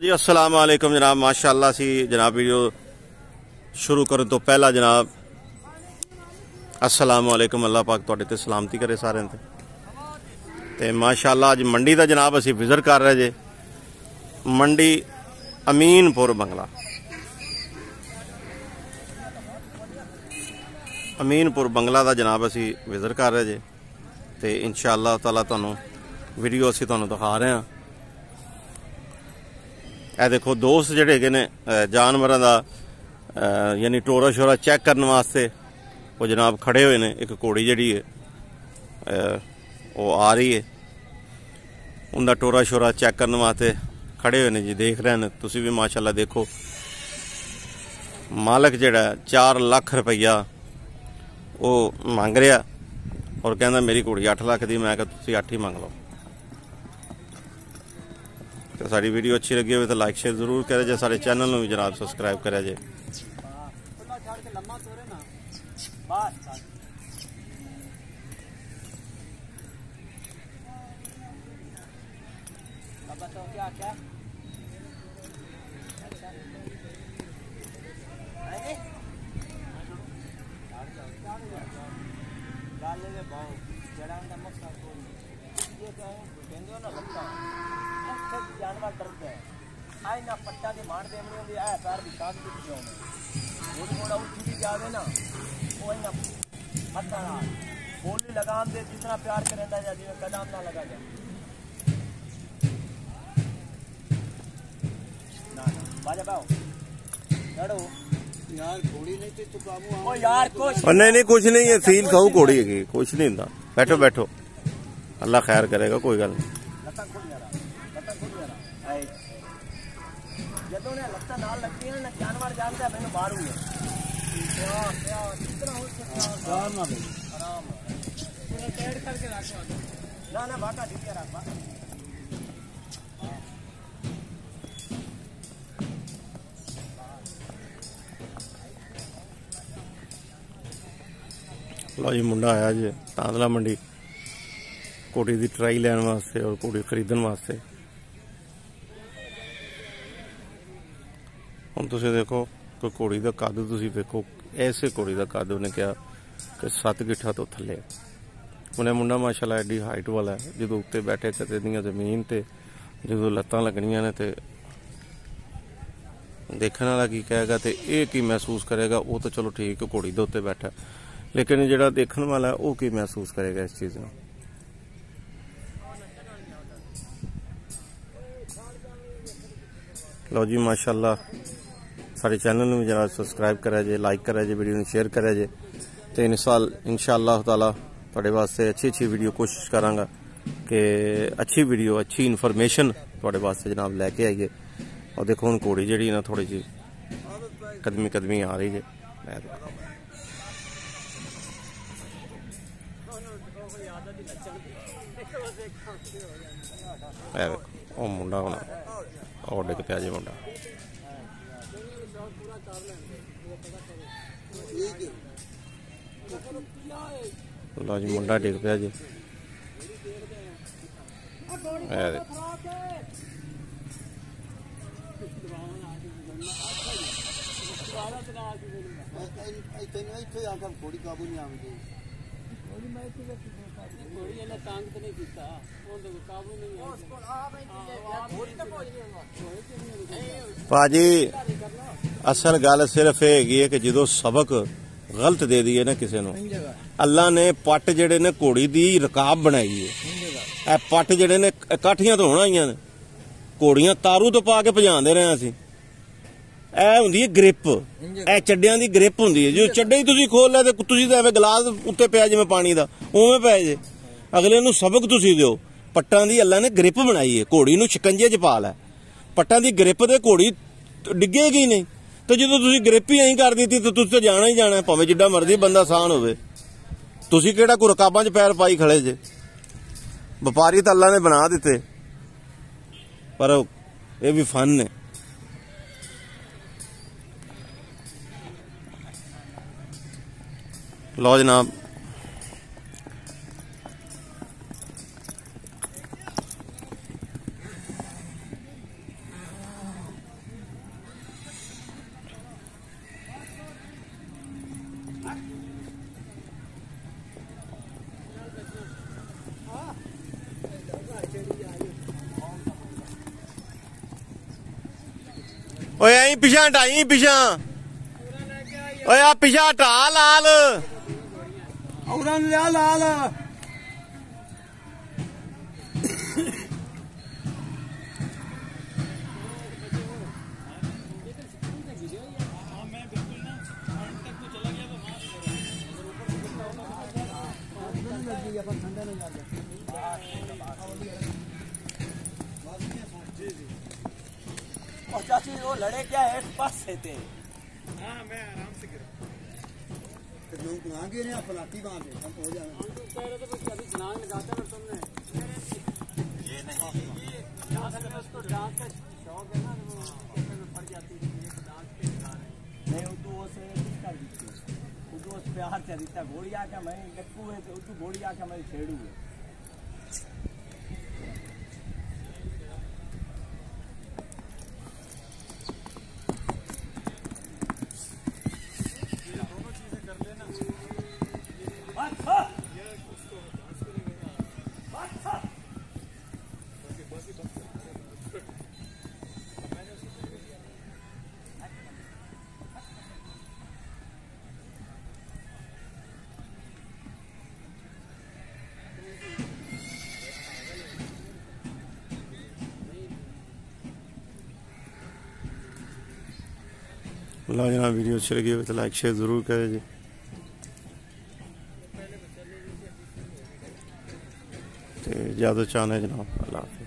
जी अस्सलाम वालेकुम जनाब। माशाअल्लाह सी जनाब वीडियो शुरू करने तो पहला जनाब अस्सलाम वालेकुम, अल्लाह पाक तुहाडे ते सलामती करे सारे ते माशाअल्लाह अज मंडी का जनाब असी विजिट कर रहे जे मंडी अमीनपुर बंगला। अमीनपुर बंगला का जनाब असी विजिट कर रहे जे ते इंशाअल्लाह ताला तुहानू वीडियो असी तुहानू दिखा रहे हैं। ए देखो दोस्त जिहड़े हैगे ने जानवरों का यानी टोरा शोरा चैक करने वास्ते वो जनाब खड़े हुए ने। एक घोड़ी जिहड़ी है वो आ रही है, उनका टोरा शोरा चैक करने वास्ते खड़े हुए ने जी, देख रहे हैं तुसी भी माशाअल्लाह। देखो मालक जिहड़ा 4 लाख रुपया वो मंग रहा और कहना मेरी घोड़ी 8 लाख की, मैं तुसी 8 ही मंग लो। तो साड़ी वीडियो अच्छी लगी हो तो लाइक शेयर जरूर करें जे, सारे चैनल में भी जनाब सब्सक्राइब करें जे। जानवर डरते हैं आई ना पट्टा की मार देनी होती है, पैर भी काट भी वो थोड़ा उठी भी जावे ना वो ना हत्था ना बोली लगाम दे जितना प्यार करेंदा जा जिवें कदम ना लगा जाए ना ना बाजा बाओ लड़ो यार। घोड़ी नहीं थी तू बाबू ओ यार कुछ नहीं कुछ नहीं है, सील खाऊ घोड़ी है, कुछ नहीं होता। बैठो बैठो, अल्लाह खैर करेगा, कोई गल नहीं। जदों ने लत्तां नाल लगदियां ना जानवर जानदा मैनू मारूंगा। कितना हो सकता आराम ना आराम पूरा टाइट करके रख ना बाका ठीक है रख। लो जी मुंडा आया जी तांदला मंडी घोड़ी की ट्राई लैन वास्ते और घोड़ी खरीदन वास्ते। हम तुम देखो कोई घोड़ी का कद तुम देखो, ऐसे घोड़ी का कद उन्हें कहा कि 7 गिठा तो थले। उन्हें मुंडा माशाल्लाह एडी हाइट वाला है, जो उत्ते बैठे कते दी जमीन ते जो लत्तां लगनियां ने ते देखने वाला की कहेगा तो ये की महसूस करेगा। वो तो चलो ठीक है घोड़ी के उत्ते बैठा, लेकिन जो देखने वाला है वो की महसूस करेगा इस चीज़ में। लो जी माशाल्लाह सारे चैनल में जरा सब्सक्राइब करा जे, लाइक करा जे, वीडियो शेयर करा जे। तो इंशाअल्लाह ताला तुहाडे वास्ते अच्छी अच्छी वीडियो कोशिश करांगा कि अच्छी वीडियो अच्छी इन्फॉर्मेशन तुहाडे वास्ते जनाब लैके आइए। और देखो हुण घोड़ी जिहड़ी ना थोड़ी जी कदमी कदमी आ रही है। ओ मुंडा होना और डिग पिया जी मुंडा। लो जी मुंडा डिग पिया जी। भाजी असल गल सिर्फ है कि जो सबक गलत दे दिए ना किसी को, अल्लाह ने पट जेडे ने घोड़ी दी रकाब बनाई है। पट जेडे ने काठियां तो होना ही ने, घोड़ियां तारू तो पा के भजाते रहे असीं। ਇਹ ਹੁੰਦੀ ਹੈ ਗ੍ਰਿਪ, ਇਹ ਚੱਡਿਆਂ ਦੀ ਗ੍ਰਿਪ ਹੁੰਦੀ ਹੈ। ਜੋ ਚੱਡੇ ਹੀ ਤੁਸੀਂ ਖੋਲ ਲਿਆ ਤੇ ਤੁਸੀਂ ਤਾਂ ਐਵੇਂ ਗਲਾਸ ਉੱਤੇ ਪਿਆ ਜਿਵੇਂ ਪਾਣੀ ਦਾ ਉਵੇਂ ਪੈ ਜੇ। ਅਗਲੇ ਨੂੰ ਸਬਕ ਤੁਸੀਂ ਦਿਓ। ਪੱਟਾਂ ਦੀ ਅੱਲਾ ਨੇ ਗ੍ਰਿਪ ਬਣਾਈ ਹੈ, ਘੋੜੀ ਨੂੰ ਸ਼ਿਕੰਜੇ 'ਚ ਪਾ ਲੈ। ਪੱਟਾਂ ਦੀ ਗ੍ਰਿਪ ਤੇ ਘੋੜੀ ਡਿੱਗੇਗੀ ਨਹੀਂ। ਤੇ ਜਦੋਂ ਤੁਸੀਂ ਗ੍ਰਿਪ ਹੀ ਐਂ ਕਰ ਦਿੱਤੀ ਤੇ ਤੁਸੀਂ ਤਾਂ ਜਾਣਾ ਹੀ ਜਾਣਾ, ਭਾਵੇਂ ਜਿੱਡਾ ਮਰਜ਼ੀ ਬੰਦਾ ਸਾਨ ਹੋਵੇ। ਤੁਸੀਂ ਕਿਹੜਾ ਕੋਈ ਰਕਾਬਾਂ 'ਚ ਪੈਰ ਪਾਈ ਖੜੇ ਜੇ। ਵਪਾਰੀ ਤਾਂ ਅੱਲਾ ਨੇ ਬਣਾ ਦਿੱਤੇ, ਪਰ ਇਹ ਵੀ ਫਨ ਨੇ। लो जनाब ओए आई पिछा हटाई पिछा ओए आ पिछा हटा लाल लाल चाची वो लड़े क्या है पास से थे। हाँ मैं आराम से गिरा लोग वहाँ गिरे पलाटी वहाँ पे हम हो जाना तो कभी छलांग लगाते हैं तुमने ये नहीं ये डांस करना उसको डांस का शौक है ना वो पड़ जाती है डांस के नहीं वो तो से कर दीजिए वो तो उस प्यार चरिता घोड़िया का मैं गट्टू है तो तू घोड़िया का मैं छेड़ू है लो जनाब वीडियो अच्छी लगी हो तो लाइक शेयर ज़रूर करें जी तो ज़्यादा चाहना है जनाब अल्लाह।